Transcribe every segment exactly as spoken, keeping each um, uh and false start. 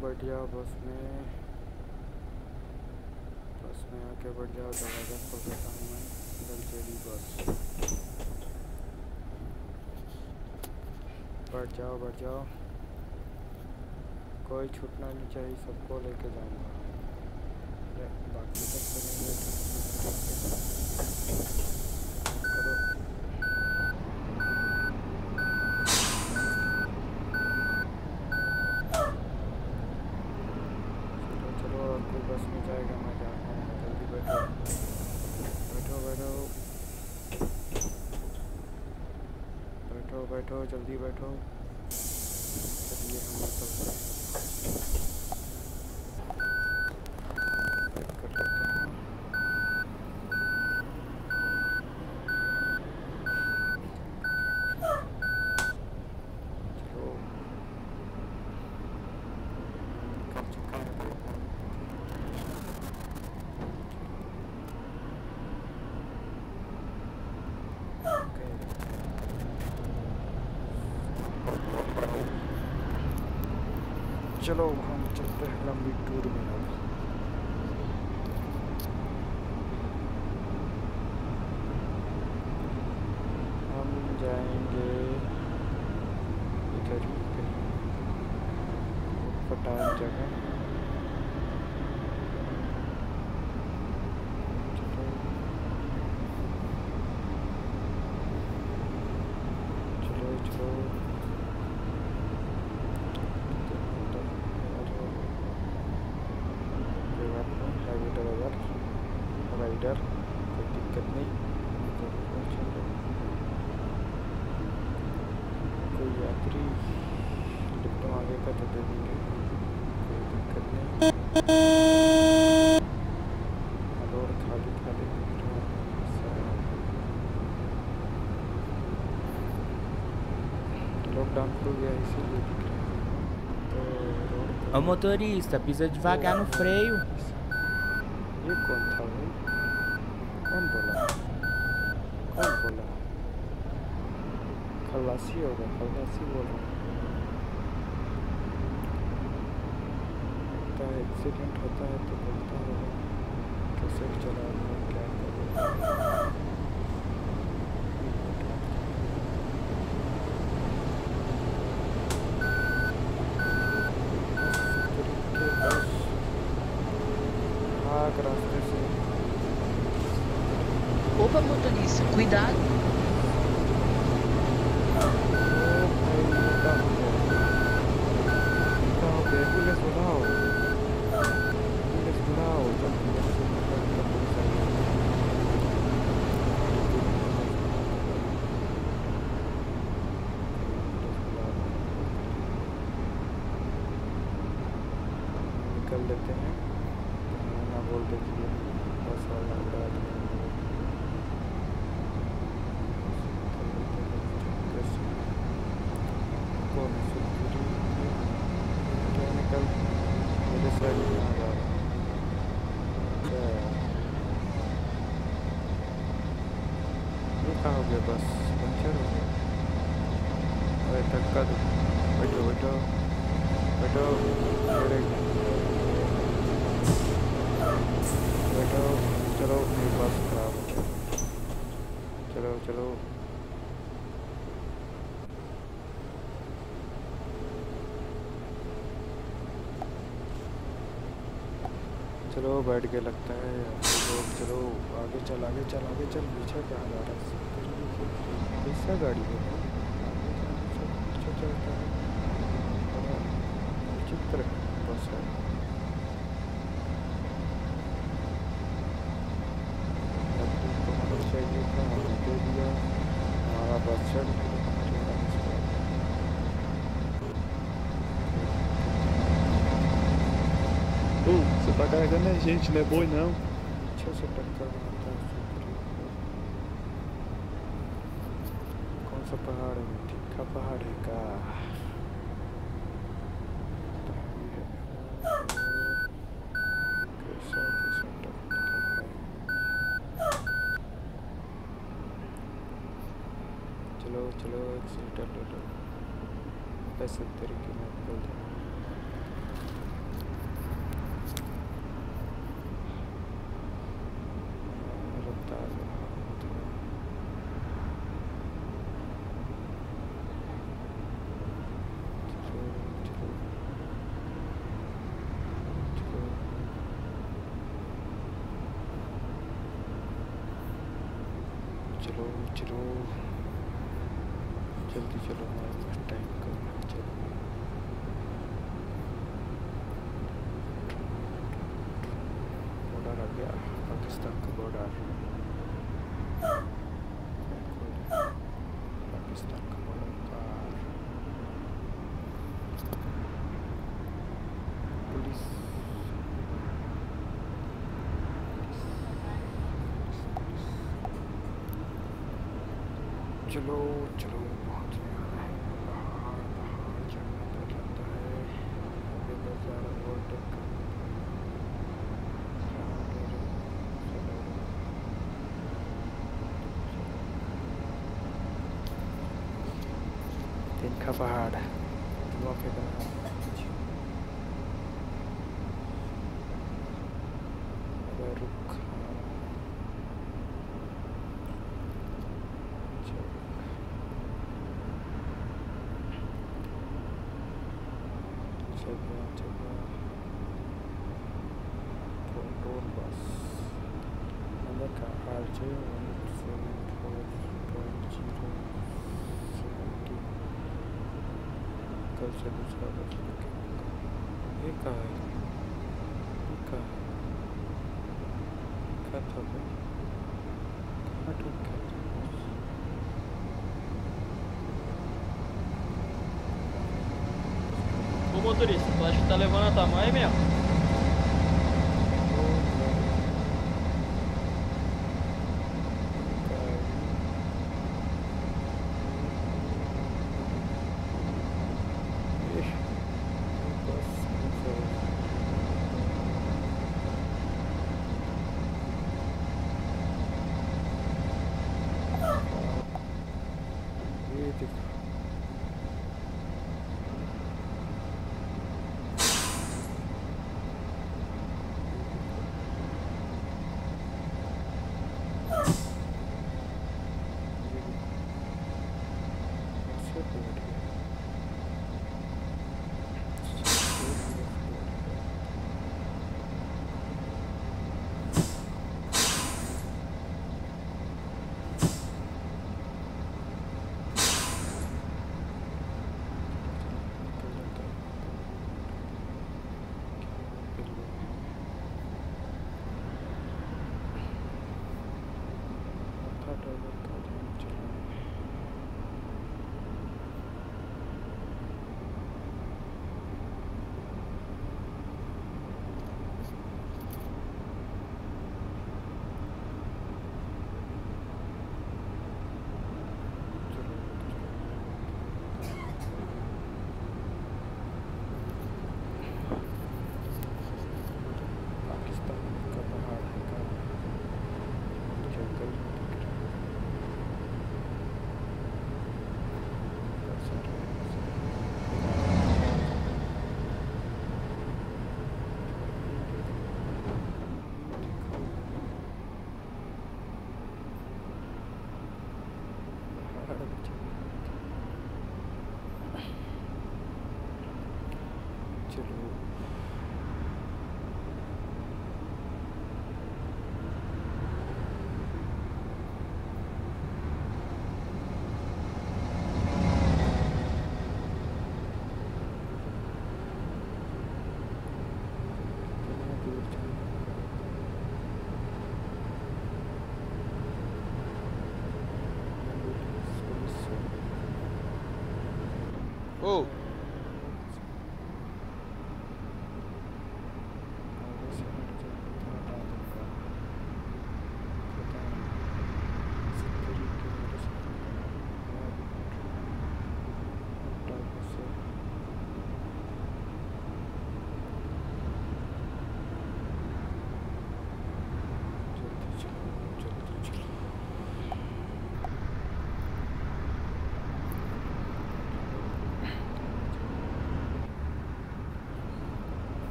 बैठ जाओ बस में, बस में आके बैठ जाओ। दरवाज़ा खोल देता हूँ मैं। लग्जरी बस, बैठ जाओ बैठ जाओ, कोई छूटना नहीं चाहिए, सबको लेके जाऊँगा। अरे बाकी तक तो नहीं बैठे, करो। चलो चलो, और कोई बस में जाएगा, मैं जाता हूँ। जल्दी बैठो बैठो बैठो बैठो बैठो, जल्दी बैठो। चलिए हम चलते हैं, पैक कर लेते हैं। चलो कर चुका है बैग। चलो हम चलते हैं लंबी टूर में। अब हम जाएंगे इधर ही कहीं पटान जगह। चलो चलो चलो, राइडर कोई दिक्कत नहीं, कोई यात्री लिफ्ट आगे का तो दे देंगे, कोई दिक्कत नहीं। रोड खाली खाली दिख रहा है, लॉकडाउन खुल गया इसीलिए दिख रहा है। तो road, ô motorista, pisa devagar no freio. ये कौन था भाई? कौन बोला? कौन बोला? खलासी होगा, खलासी बोल रहा है। एक्सीडेंट होता है तो बोलता होगा कैसे चला रहा है, क्या कर रहा है। रास्ते से। Opa, motorista, cuidado. निकल लेते हैं, ना बोल देखिए बस वाला कौन केमिकल मेरे साइड में आ जा रहा है। ये कहाँ हो गया? बस पंचर हो गया। अरे धक्का दो, बैठो बैठो बैठो बैठो। चलो मेरी बस खराब हो गया, चलो चलो चलो बैठ के लगता है लोग। चलो आगे चल आगे चल आगे चल, पीछे कहाँ जा रहा है? कैसा गाड़ी है? पीछे चलता है, चित्र बस है। तो हमें चाहिए था, हमें दे दिया, हमारा बस चढ़ गया। Oh, você tá carregando a gente, não é boi não. Deixa eu só टक्कर मारता है। कौन सा पहाड़ है? ठीक का पहाड़ है का? कैसा कैसा टेक्निकल है? चलो चलो एक्सीलेटर ले लो, ऐसे तरीके में बोल दो। चलो चलो जल्दी चलो, हमारे पास टाइम कम है। चलो बॉर्डर आ गया, पाकिस्तान का बॉर्डर, पाकिस्तान का बॉर्डर पार। पुलिस चलो चलो पहुँच गए हैं। पहाड़ पहाड़ चढ़ना तो लगता है, आगे बस ज़्यादा ओवरटेक करना तिनका पहाड़ धुआं फेंक रहा है। अगर रुक जगह जगह प्रोटोन बस नंबर का R J one seven four point zero seventy कल से दूसरा बस लेके ये कहाँ है, ये कहाँ है, क्या था भाई, कहाँ टूट गया था? Ô motorista, tu acha que tá levando a tamanho mesmo? Oh!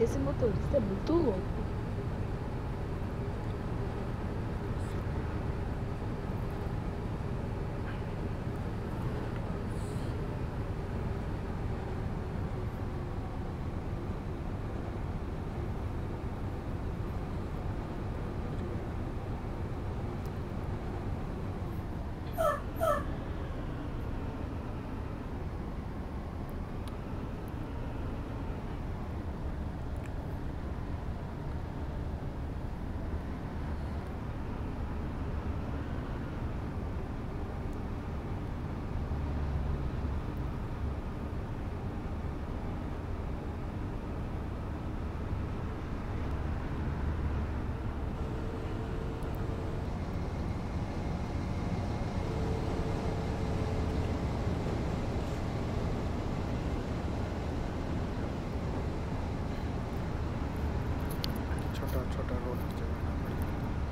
Esse motorista é muito louco. छोटा छोटा रोड चलाना पड़ेगा।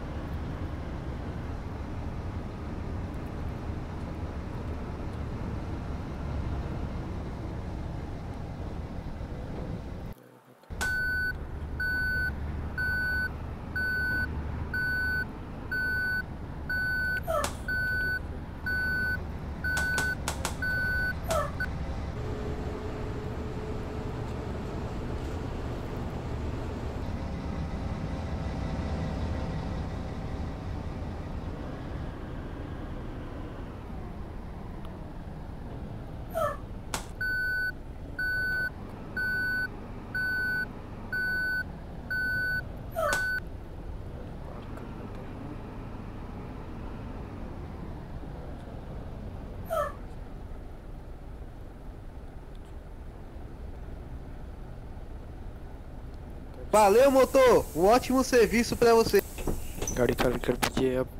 Valeu, motor! Um ótimo serviço pra você. गाड़ी चालू कर दीजिए अब।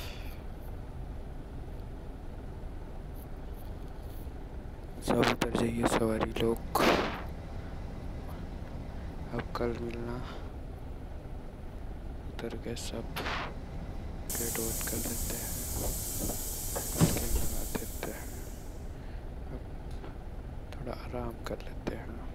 सब उतर जाइए सवारी लोग, अब कल मिलना। उतर के सब गेट बंद कर देते हैं, पार्किंग लगा देते हैं, अब थोड़ा आराम कर लेते हैं।